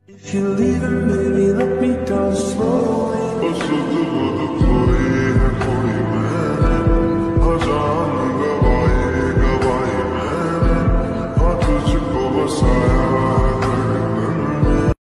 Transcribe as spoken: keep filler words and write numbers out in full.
If you're leaving, baby, let me go slowly.